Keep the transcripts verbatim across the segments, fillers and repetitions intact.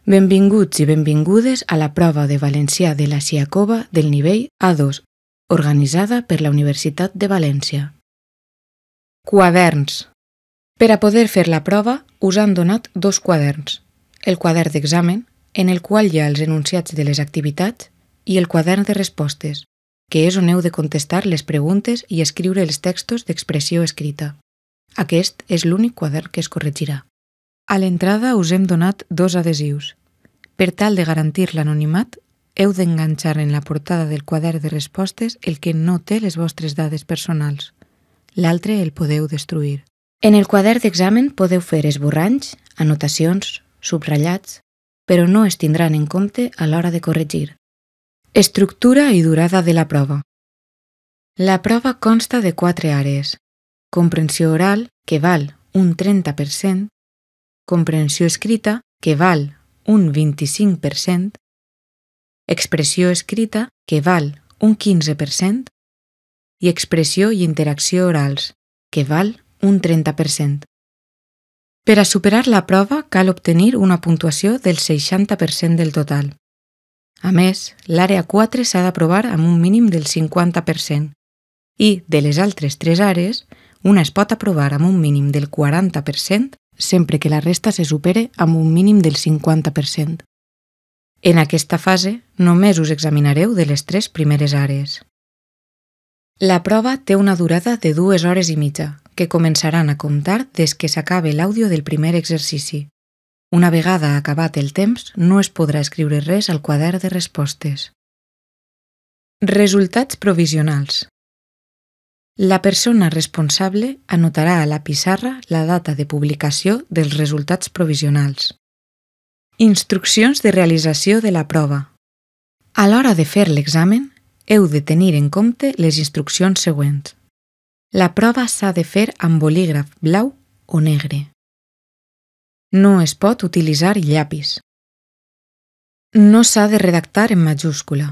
Benvinguts i benvingudes a la prova de valencià de la Siacova del nivell A dos, organitzada per la Universitat de València. Quaderns. Per a poder fer la prova us han donat dos quaderns, el quadern d'examen, en el qual hi ha els enunciats de les activitats, i el quadern de respostes, que és on heu de contestar les preguntes i escriure els textos d'expressió escrita. Aquest és l'únic quadern que es corregirà. A l'entrada us hem donat dos adhesius. Per tal de garantir l'anonimat, heu d'enganxar en la portada del quadern de respostes el que no té les vostres dades personals. L'altre el podeu destruir. En el quadern d'examen podeu fer esborranys, anotacions, subratllats, però no es tindran en compte a l'hora de corregir. Estructura i durada de la prova. La prova consta de quatre àrees. Comprensió oral, que val un trenta per cent, comprensió escrita, que val un vint-i-cinc per cent, expressió escrita, que val un quinze per cent, i expressió i interacció orals, que val un trenta per cent. Per a superar la prova cal obtenir una puntuació del seixanta per cent del total. A més, l'àrea quatre s'ha d'aprovar amb un mínim del cinquanta per cent i, de les altres tres àrees, una es pot aprovar amb un mínim del quaranta per cent sempre que la resta se supere amb un mínim del cinquanta per cent. En aquesta fase, només us examinareu de les tres primeres àrees. La prova té una durada de dues hores i mitja, que començaran a comptar des que s'acabe l'àudio del primer exercici. Una vegada acabat el temps, no es podrà escriure res al quadern de respostes. Resultats provisionals. La persona responsable anotarà a la pissarra la data de publicació dels resultats provisionals. Instruccions de realització de la prova. A l'hora de fer l'examen, heu de tenir en compte les instruccions següents. La prova s'ha de fer amb bolígraf blau o negre. No es pot utilitzar llapis. No s'ha de redactar en majúscula.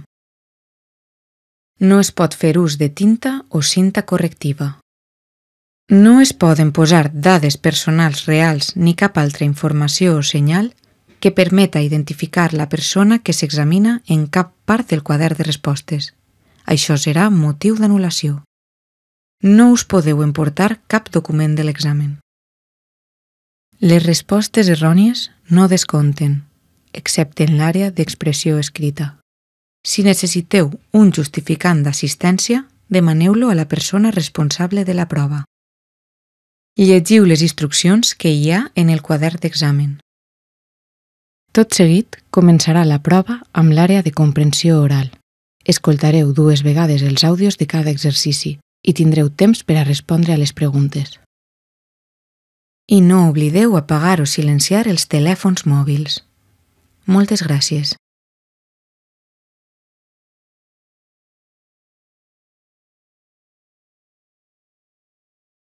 No es pot fer ús de tinta o cinta correctiva. No es poden posar dades personals reals ni cap altra informació o senyal que permeta identificar la persona que s'examina en cap part del quadern de respostes. Això serà motiu d'anul·lació. No us podeu emportar cap document de l'examen. Les respostes errònies no descompten, excepte en l'àrea d'expressió escrita. Si necessiteu un justificant d'assistència, demaneu-lo a la persona responsable de la prova. Llegiu les instruccions que hi ha en el quadern d'examen. Tot seguit començarà la prova amb l'àrea de comprensió oral. Escoltareu dues vegades els àudios de cada exercici i tindreu temps per a respondre a les preguntes. I no oblideu apagar o silenciar els telèfons mòbils. Moltes gràcies.